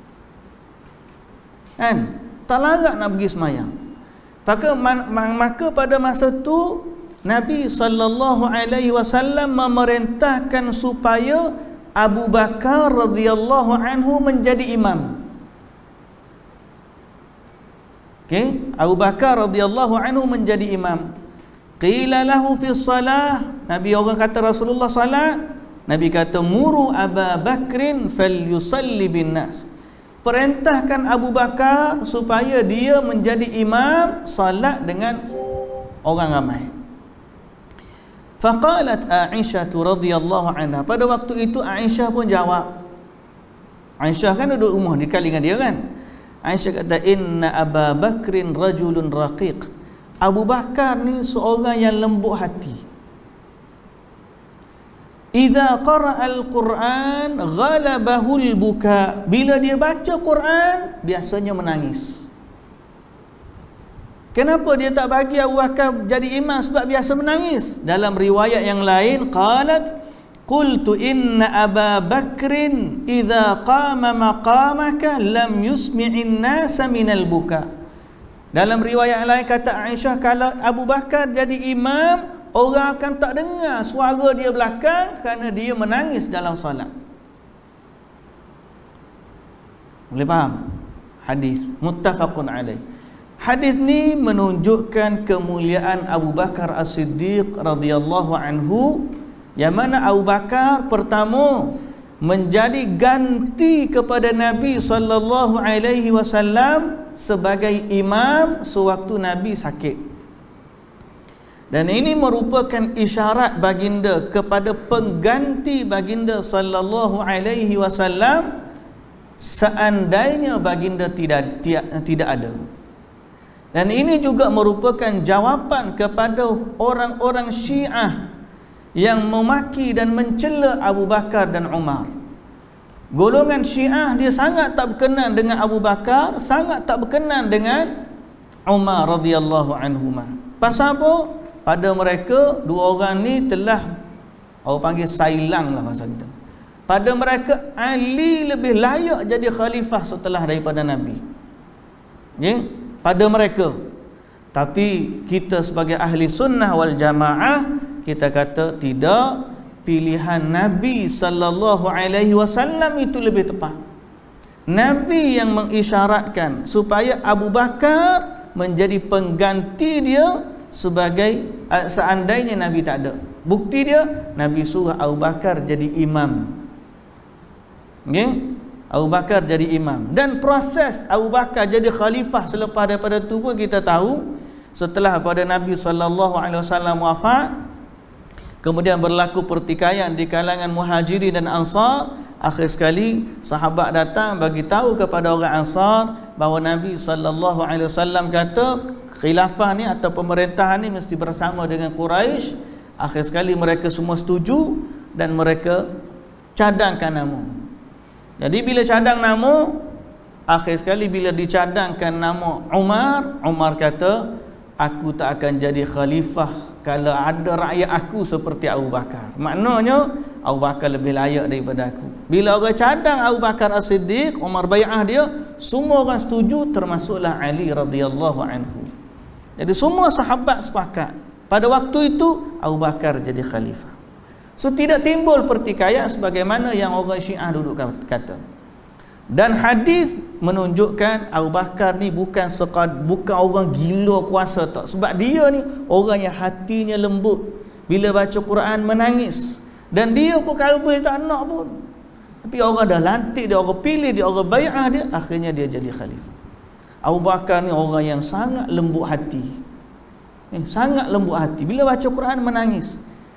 [SPEAKER 1] Kan? Tak larat nak pergi semayang. Maka pada masa tu Nabi sallallahu alaihi wasallam memerintahkan supaya Abu Bakar radhiyallahu anhu menjadi imam. Okey, Abu Bakar radhiyallahu anhu menjadi imam. Qila lahu fi shalah, Nabi orang kata Rasulullah salat, Nabi kata muru Abu Bakrin falyusalli bin nas. Perintahkan Abu Bakar supaya dia menjadi imam salat dengan orang ramai. Faqalat Aisyah radhiyallahu anha, pada waktu itu Aisyah pun jawab. Aisyah kan duduk rumah dekat dengan dia kan. Aisyah kata inna Abu Bakrin rajulun raqiq. Abu Bakar ni seorang yang lembut hati. Idza qara'a al-Quran ghalabahu al-buka. Bila dia baca Quran biasanya menangis. Kenapa dia tak bagi Abu Bakar jadi imam? Sebab biasa menangis. Dalam riwayat yang lain, qalat qultu inna Aba Bakrin idza qama maqamaka lam yusmi'in nasa minal buka. Dalam riwayat yang lain kata Aisyah, kalau Abu Bakar jadi imam, orang akan tak dengar suara dia belakang kerana dia menangis dalam solat. Boleh faham? Hadis muttafaqun alaih. Hadis ni menunjukkan kemuliaan Abu Bakar As-Siddiq radhiyallahu anhu, yang mana Abu Bakar pertama menjadi ganti kepada Nabi sallallahu alaihi wasallam sebagai imam sewaktu Nabi sakit. Dan ini merupakan isyarat baginda kepada pengganti baginda sallallahu alaihi wasallam seandainya baginda tidak ada. Dan ini juga merupakan jawapan kepada orang-orang Syiah yang memaki dan mencela Abu Bakar dan Umar. Golongan Syiah dia sangat tak berkenan dengan Abu Bakar, sangat tak berkenan dengan Umar radhiyallahu anhuma. Pasal apa? Pada mereka dua orang ni telah orang panggil sailang lah bahasa kita. Pada mereka Ali lebih layak jadi khalifah setelah daripada Nabi. Ya? Pada mereka. Tapi kita sebagai ahli sunnah wal jamaah, kita kata tidak, pilihan Nabi sallallahu alaihi wasallam itu lebih tepat. Nabi yang mengisyaratkan supaya Abu Bakar menjadi pengganti dia sebagai seandainya Nabi tak ada. Bukti dia, Nabi suruh Abu Bakar jadi imam. Okay? Abu Bakar jadi imam. Dan proses Abu Bakar jadi khalifah selepas daripada itu pun kita tahu, setelah pada Nabi sallallahu alaihi wasallam wafat, kemudian berlaku pertikaian di kalangan Muhajirin dan Ansar. Akhir sekali sahabat datang bagi tahu kepada orang Ansar bahawa Nabi sallallahu alaihi wasallam kata khilafah ni atau pemerintahan ni mesti bersama dengan Quraisy. Akhir sekali mereka semua setuju dan mereka cadangkan nama. Jadi bila cadang nama, akhir sekali bila dicadangkan nama Umar, Umar kata, aku tak akan jadi khalifah kalau ada rakyat aku seperti Abu Bakar. Maknanya Abu Bakar lebih layak daripada aku. Bila orang cadang Abu Bakar As-Siddiq, Umar bai'ah dia, semua orang setuju, termasuklah Ali radhiyallahu anhu. Jadi semua sahabat sepakat pada waktu itu Abu Bakar jadi khalifah. So tidak timbul pertikaian sebagaimana yang orang Syiah duduk kata. Dan hadis menunjukkan Abu Bakar ni bukan orang gila kuasa tak. Sebab dia ni orang yang hatinya lembut. Bila baca Quran menangis. Dan dia pun kalau boleh tak nak pun. Tapi orang dah lantik dia, orang pilih dia, orang bai'ah dia, akhirnya dia jadi khalifah. Abu Bakar ni orang yang sangat lembut hati. Sangat lembut hati. Bila baca Quran menangis.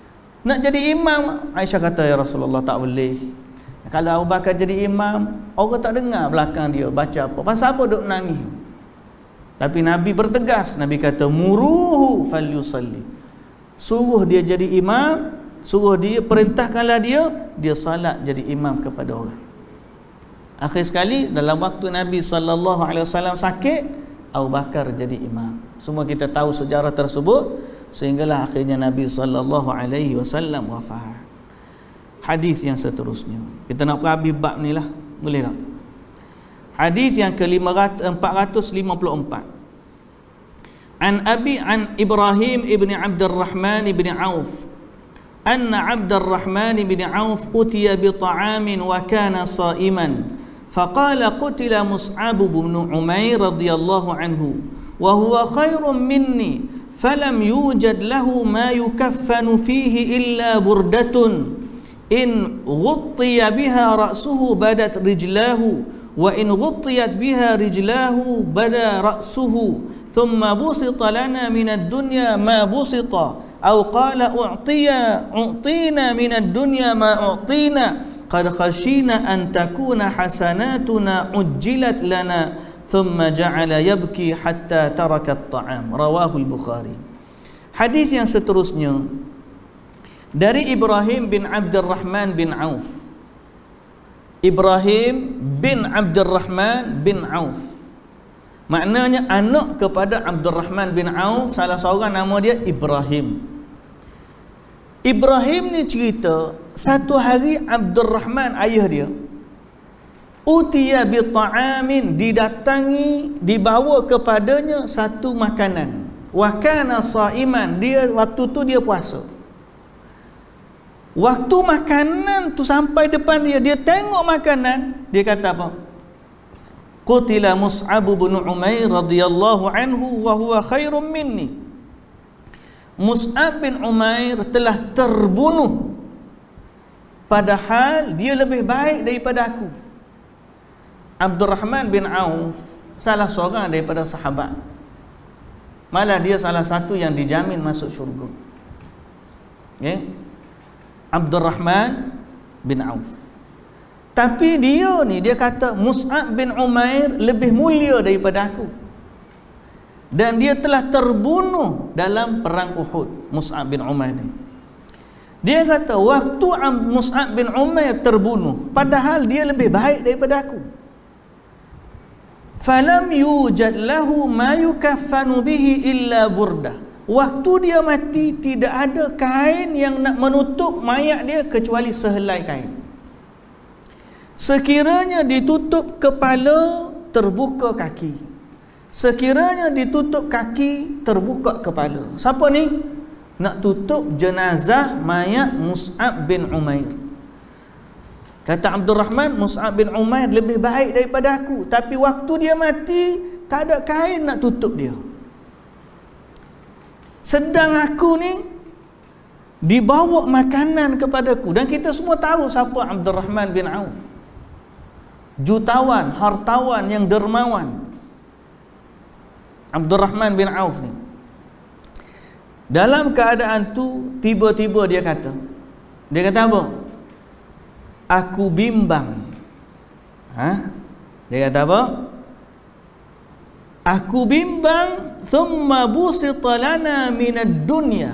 [SPEAKER 1] Nak jadi imam. Aisyah kata, ya Rasulullah, tak boleh. Kalau Abu Bakar jadi imam, orang tak dengar belakang dia baca apa. Pasal apa duk nangis? Tapi Nabi bertegas. Nabi kata, muruhu falyusalli. Suruh dia jadi imam, suruh dia, perintahkanlah dia salat jadi imam kepada orang. Akhir sekali dalam waktu Nabi SAW sakit, Abu Bakar jadi imam. Semua kita tahu sejarah tersebut. Sehinggalah akhirnya Nabi SAW wafat. Hadis yang seterusnya, kita nak habis bab ni lah, boleh tak? Hadis yang ke-454. An Ibrahim ibn Abdurrahman ibn Auf anna Abdurrahman ibn Auf utiya bi ta'amin wa kana sa'iman faqala qutila Mus'ab bin Umair radhiyallahu anhu wa huwa khairun minni falam yujad lahu ma yukafanu fihi illa burdatun in ghuttiya biha ra'suhu badat rijlahu wa in ghuttiyat biha rijlahu bada ra'suhu thumma busita lana minad dunya ma busita aw qala u'tina minad dunya ma u'tina qad khashina an takuna hasanatuna ujjilat lana thumma ja'ala yabki hatta taraka at-ta'am. Rawahu al-Bukhari. Hadis yang seterusnya dari Ibrahim bin Abdurrahman bin Auf. Ibrahim bin Abdurrahman bin Auf, maknanya anak kepada Abdurrahman bin Auf. Salah seorang nama dia Ibrahim. Ibrahim ni cerita, satu hari Abdurrahman ayah dia utiya bi ta'amin, didatangi, dibawa kepadanya satu makanan. Wa kana sa'iman, dia waktu tu dia puasa. Waktu makanan tu sampai depan dia, dia tengok makanan, dia kata apa? Qutila Mus'ab bin Umair radhiyallahu anhu wa huwa khairum minni. Mus'ab bin Umair telah terbunuh, padahal dia lebih baik daripada aku. Abdurrahman bin Auf salah seorang daripada sahabat, malah dia salah satu yang dijamin masuk syurga. Okay? Abdurrahman bin Auf. Tapi dia kata Mus'ab bin Umair lebih mulia daripada aku, dan dia telah terbunuh dalam perang Uhud. Mus'ab bin Umair ni, dia kata waktu Mus'ab bin Umair terbunuh, padahal dia lebih baik daripada aku. Falam yujad lahu ma yukaffanu bihi illa burdah. Waktu dia mati, tidak ada kain yang nak menutup mayat dia kecuali sehelai kain. Sekiranya ditutup kepala, terbuka kaki. Sekiranya ditutup kaki, terbuka kepala. Siapa ni? Nak tutup jenazah mayat Mus'ab bin Umair. Kata Abdurrahman, Mus'ab bin Umair lebih baik daripada aku, tapi waktu dia mati, tak ada kain nak tutup dia. Sedang aku ni dibawa makanan kepadaku, dan kita semua tahu siapa Abdurrahman bin Auf. Jutawan, hartawan yang dermawan. Abdurrahman bin Auf ni, dalam keadaan tu tiba-tiba dia kata apa? Aku bimbang. Dia kata apa? Aku bimbang, thumma busita lana minad dunya,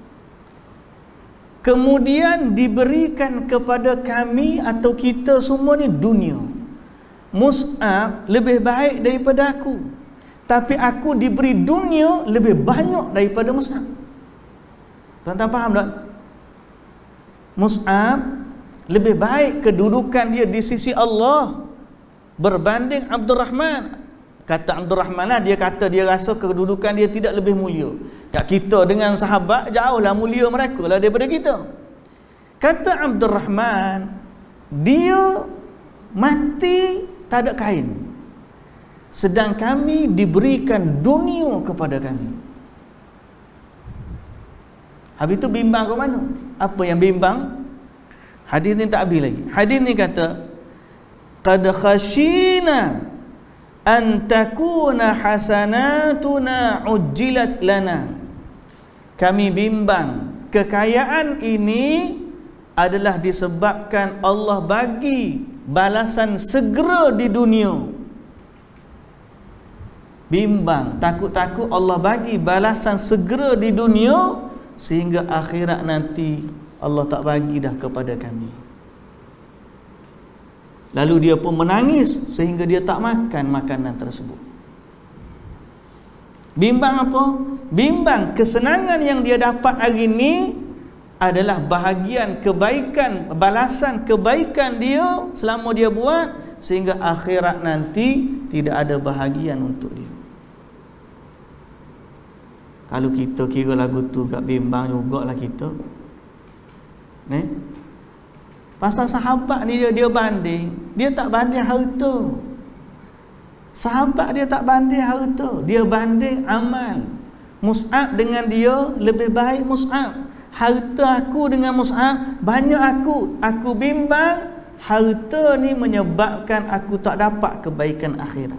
[SPEAKER 1] kemudian diberikan kepada kami atau kita semua ni dunia. Mus'ab lebih baik daripada aku, tapi aku diberi dunia lebih banyak daripada Mus'ab. Tuan-tuan faham tak? Mus'ab lebih baik kedudukan dia di sisi Allah berbanding Abdurrahman. Kata Abdurrahman lah, dia kata dia rasa kedudukan dia tidak lebih mulia. Tak, kita dengan sahabat jauhlah mulia mereka lah daripada kita. Kata Abdurrahman, dia mati tak ada kain, sedang kami diberikan dunia kepada kami. Habis itu bimbang ke mana? Apa yang bimbang? Hadis ni tak habis lagi. Hadis ni kata, qad khashina an takuna hasanatuna ujjilat lana. Kami bimbang, kekayaan ini adalah disebabkan Allah bagi balasan segera di dunia. Bimbang, takut-takut Allah bagi balasan segera di dunia, sehingga akhirat nanti Allah tak bagi dah kepada kami. Lalu dia pun menangis sehingga dia tak makan makanan tersebut. Bimbang apa? Bimbang kesenangan yang dia dapat hari ini adalah bahagian kebaikan, balasan kebaikan dia selama dia buat, sehingga akhirat nanti tidak ada bahagian untuk dia. Kalau kita kira lagu tu gak bimbang jugalah kita. Pasal sahabat ni dia banding, dia tak banding harta. Sahabat dia tak banding harta, dia banding amal. Mus'ab dengan dia lebih baik Mus'ab. Harta aku dengan Mus'ab banyak aku bimbang harta ni menyebabkan aku tak dapat kebaikan akhirat.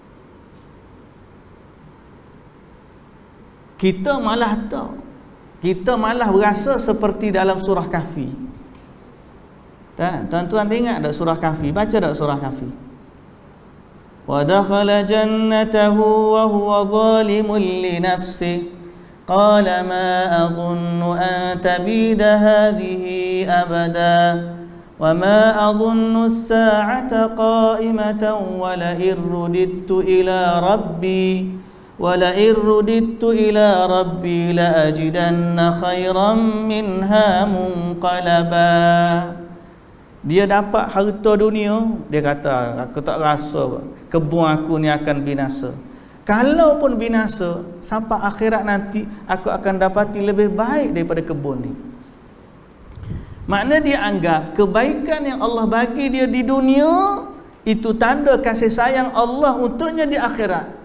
[SPEAKER 1] Kita malah tak. Kita malah berasa seperti dalam surah Kahfi. Tuan-tuan ingat tak surah Kahfi? Baca tak surah Kahfi? Wa dakhala jannatahu wa huwa zalimun li nafsihi qala ma adhunnu an tabida hadhihi abada wa ma adhunnu as-sa'ata qa'imatan wa la irudittu ila rabbi وَلَئِنْ رُدِدتُّ إِلَى رَبِّي لَأَجِدَنَّ خَيْرًا مِنْهَا مُنْقَلَبًا. Dia dapat harta dunia, dia kata aku tak rasa kebun aku ni akan binasa. Kalau pun binasa, sampai akhirat nanti aku akan dapati lebih baik daripada kebun ni. Makna dia anggap kebaikan yang Allah bagi dia di dunia itu tanda kasih sayang Allah untuknya di akhirat.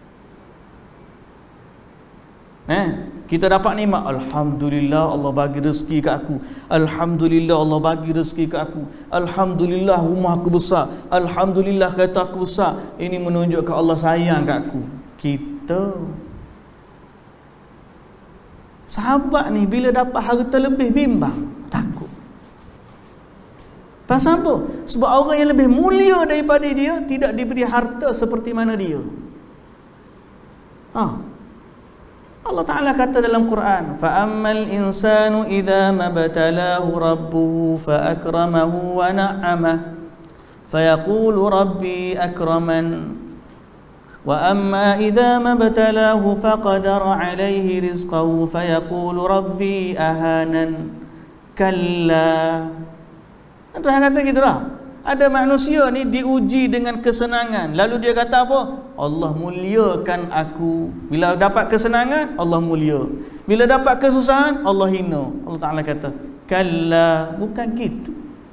[SPEAKER 1] Kita dapat nikmat, alhamdulillah Allah bagi rezeki kat aku, alhamdulillah Allah bagi rezeki kat aku, alhamdulillah rumah aku besar, alhamdulillah kereta aku besar. Ini menunjukkan Allah sayang kat aku. Kita sahabat ni bila dapat harta lebih bimbang, takut. Pasal apa? Sebab orang yang lebih mulia daripada dia tidak diberi harta seperti mana dia. Allah Ta'ala kata dalam Quran, فَأَمَّا الْإِنسَانُ إِذَا مَبْتَلَاهُ رَبُّهُ فَأَكْرَمَهُ وَنَعَّمَهُ فَيَقُولُ رَبِّي أَكْرَمَنِ وَأَمَّا إِذَا مَبْتَلَاهُ فَقَدَرَ عَلَيْهِ رِزْقَهُ فَيَقُولُ رَبِّي أَهَانَنِ كَلَّا. Tuhan kata gitu lah. Ada manusia ni diuji dengan kesenangan, lalu dia kata apa? Allah muliakan aku. Bila dapat kesenangan, Allah mulia. Bila dapat kesusahan, Allah hina. Allah Ta'ala kata, kalla, bukan gitu.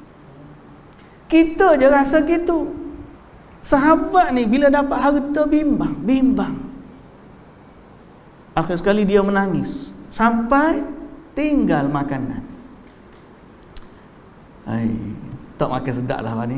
[SPEAKER 1] Kita je rasa gitu. Sahabat ni bila dapat harta bimbang. Akhir sekali dia menangis sampai tinggal makanan. Tak makan sedap lah ni.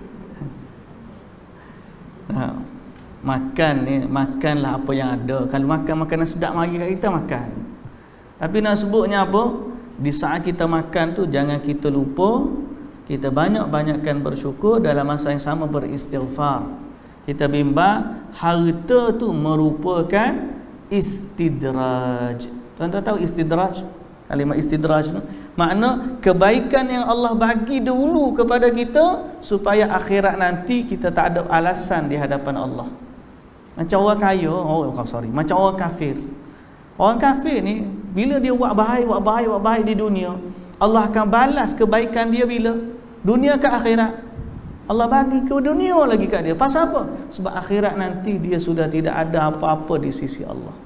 [SPEAKER 1] Makan ni, makanlah apa yang ada. Kalau makan makanan sedap mari kat kita makan. Tapi nak sebutnya apa? Di saat kita makan tu jangan kita lupa kita banyak-banyakkan bersyukur, dalam masa yang sama beristighfar. Kita bimbang harta tu merupakan istidraj. Tuan-tuan tahu istidraj? Kalimat istidraj tu makna kebaikan yang Allah bagi dahulu kepada kita supaya akhirat nanti kita tak ada alasan di hadapan Allah. Macam orang kaya, macam orang kafir. Orang kafir ni bila dia buat baik di dunia, Allah akan balas kebaikan dia bila dunia ke akhirat. Allah bagi ke dunia lagi kat dia. Pasal apa? Sebab akhirat nanti dia sudah tidak ada apa-apa di sisi Allah.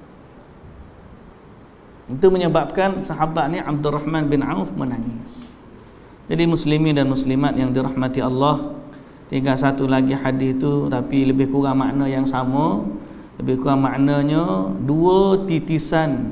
[SPEAKER 1] Itu menyebabkan sahabat ni Abdurrahman bin Auf menangis. Jadi muslimin dan muslimat yang dirahmati Allah, tinggal satu lagi hadis tu tapi lebih kurang makna yang sama. Lebih kurang maknanya dua titisan.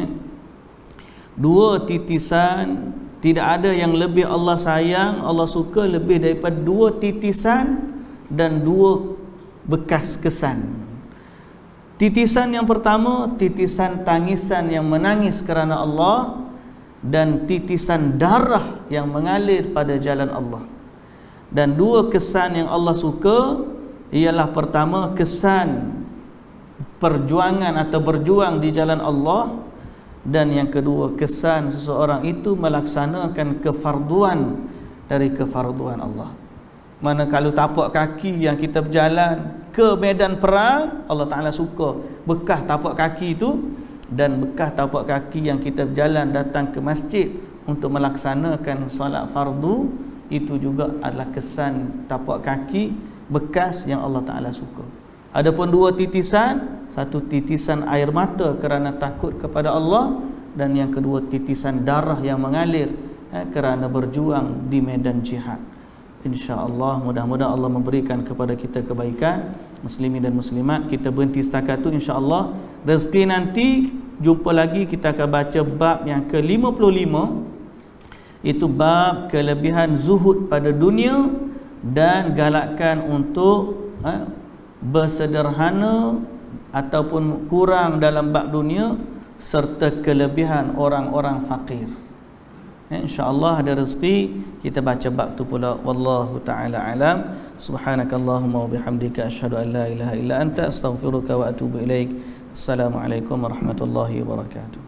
[SPEAKER 1] Dua titisan, tidak ada yang lebih Allah sayang, Allah suka lebih daripada dua titisan dan dua bekas kesan. Titisan yang pertama, titisan tangisan yang menangis kerana Allah. dan titisan darah yang mengalir pada jalan Allah. Dan dua kesan yang Allah suka ialah pertama kesan perjuangan atau berjuang di jalan Allah, dan yang kedua kesan seseorang itu melaksanakan kefarduan dari kefarduan Allah. Mana kalau tapak kaki yang kita berjalan ke medan perang, Allah Ta'ala suka bekas tapak kaki itu, dan bekas tapak kaki yang kita berjalan datang ke masjid untuk melaksanakan solat fardu, itu juga adalah kesan tapak kaki bekas yang Allah Ta'ala suka. Adapun dua titisan, satu titisan air mata kerana takut kepada Allah, dan yang kedua titisan darah yang mengalir kerana berjuang di medan jihad. InsyaAllah, mudah-mudahan Allah memberikan kepada kita kebaikan. Muslimin dan muslimat, kita berhenti setakat tu. InsyaAllah rezeki nanti jumpa lagi, kita akan baca bab yang ke-55, itu bab kelebihan zuhud pada dunia dan galakkan untuk bersederhana ataupun kurang dalam bab dunia, serta kelebihan orang-orang fakir. InsyaAllah ada rezeki kita baca bab tu pula. Wallahu ta'ala alam. Subhanakallahumma wa bihamdika asyhadu an la ilaha illa anta astaghfiruka wa atubu ilaik. Assalamualaikum warahmatullahi wabarakatuh.